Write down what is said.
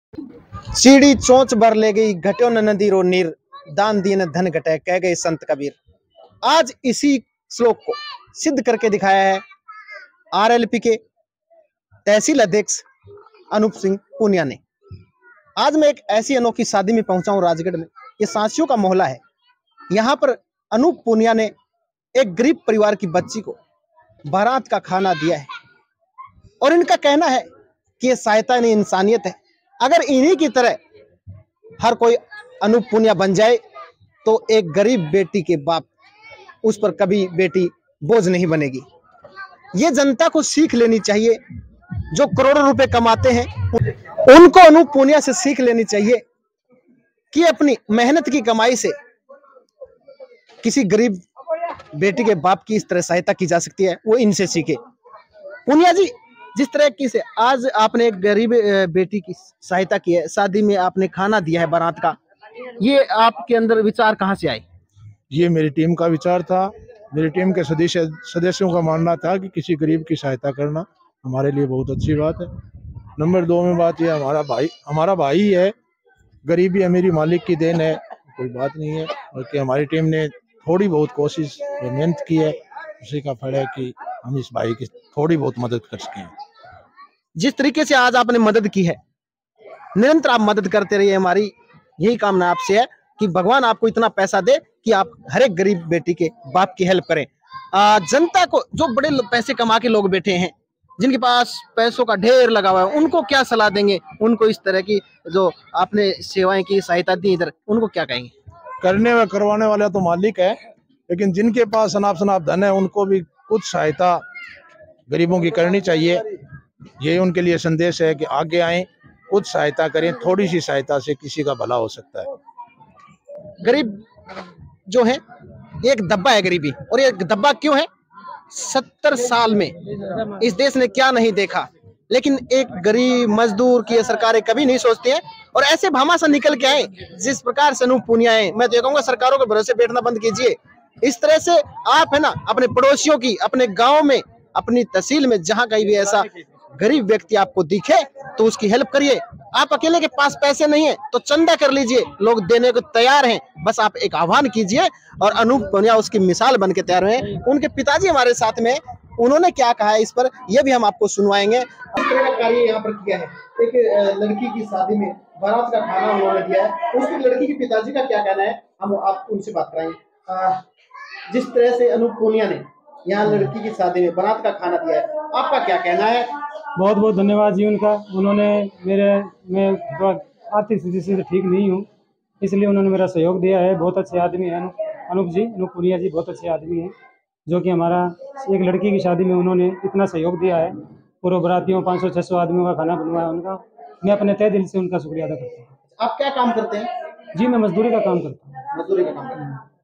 सीढ़ी चोंच भर ले गई घट्यो न नदी रो नीर, दान दीन धन घटे कह गए संत कबीर। आज इसी श्लोक को सिद्ध करके दिखाया है आरएलपी के तहसील अध्यक्ष अनूप सिंह पुनिया ने। आज मैं एक ऐसी अनोखी शादी में पहुंचा हूं राजगढ़ में। ये सांसियों का मोहल्ला है। यहाँ पर अनूप पुनिया ने एक गरीब परिवार की बच्ची को बारात का खाना दिया है और इनका कहना है कि ये सहायता नहीं इंसानियत है। अगर इन्हीं की तरह हर कोई अनूप पुनिया बन जाए तो एक गरीब बेटी के बाप उस पर कभी बेटी बोझ नहीं बनेगी। ये जनता को सीख लेनी चाहिए। जो करोड़ों रुपए कमाते हैं उनको अनूप पुनिया से सीख लेनी चाहिए कि अपनी मेहनत की कमाई से किसी गरीब बेटी के बाप की इस तरह सहायता की जा सकती है, वो इनसे सीखे। पुनिया जी, जिस तरह की से आज आपने एक गरीब बेटी की सहायता की है, शादी में आपने खाना दिया है बारात का, ये आपके अंदर विचार कहाँ से आए? ये मेरी टीम का विचार था। मेरी टीम के सदस्यों का मानना था कि किसी गरीब की सहायता करना हमारे लिए बहुत अच्छी बात है। नंबर 2 में बात यह हमारा भाई है। गरीबी अमीरी मालिक की देन है, कोई बात नहीं है। और कि हमारी टीम ने थोड़ी बहुत कोशिश मेहनत की है, उसी का फल है कि हम इस भाई की थोड़ी बहुत मदद कर सके। जिस तरीके से आज आपने मदद की है, निरंतर आप मदद करते रहिए। हमारी यही कामना आपसे है कि भगवान आपको इतना पैसा दे कि आप हर एक गरीब बेटी के बाप की हेल्प करें। जनता को, जो बड़े पैसे कमा के लोग बैठे हैं, जिनके पास पैसों का ढेर लगा हुआ है, उनको क्या सलाह देंगे? उनको इस तरह की जो आपने सेवाएं की, सहायता दी इधर, उनको क्या कहेंगे? करने व करवाने वाला तो मालिक है, लेकिन जिनके पास अनाप शनाप धन है उनको भी कुछ सहायता गरीबों की करनी चाहिए। ये उनके लिए संदेश है कि आगे आए, कुछ सहायता करें। थोड़ी सी सहायता से किसी का भला हो सकता है। गरीब जो है एक दब्बा है गरीबी, और ये दब्बा क्यों है? 70 साल में इस देश ने क्या नहीं देखा, लेकिन एक गरीब मजदूर की सरकारें कभी नहीं सोचती हैं। और ऐसे भामा से निकल के आए जिस प्रकार से अनूप पुनिया है, मैं तो कहूंगा सरकारों के भरोसे बैठना बंद कीजिए। इस तरह से आप है ना, अपने पड़ोसियों की, अपने गांव में, अपनी तहसील में जहां कहीं भी ऐसा गरीब व्यक्ति आपको दिखे तो उसकी हेल्प करिए। आप अकेले के पास पैसे नहीं है तो चंदा कर लीजिए, लोग देने को तैयार हैं। बस आप एक आह्वान कीजिए और अनूप पुनिया उसकी मिसाल बन के तैयार हुए। उनके पिताजी हमारे साथ में, उन्होंने क्या कहा है इस पर, यह भी हम आपको सुनवाएंगे। इस तरह का कार्य यहाँ पर किया है। एक लड़की की शादी में बारात का खाना उन्होंने दिया है। उसकी लड़की के पिताजी का क्या कहना है, हम आप उनसे बात कराएंगे। जिस तरह से अनूप पुनिया ने यहाँ लड़की की शादी में बारात का खाना दिया है, आपका क्या कहना है? बहुत बहुत धन्यवाद जी उनका। उन्होंने मैं थोड़ा आर्थिक स्थिति से ठीक नहीं हूँ, इसलिए उन्होंने मेरा सहयोग दिया है। बहुत अच्छे आदमी है अनूप पुनिया जी, बहुत अच्छे आदमी हैं, जो कि हमारा एक लड़की की शादी में उन्होंने इतना सहयोग दिया है। पूर्व बरातियों 500-600 आदमियों का खाना बनवाया उनका। मैं अपने तहे दिल से उनका शुक्रिया अदा करता हूँ। आप क्या काम करते हैं? जी, मैं मजदूरी का काम करता हूँ। मजदूरी का काम करते हैं।